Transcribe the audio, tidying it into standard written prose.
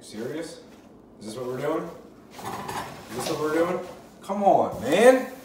You serious? Is this what we're doing? Is this what we're doing? Come on, man.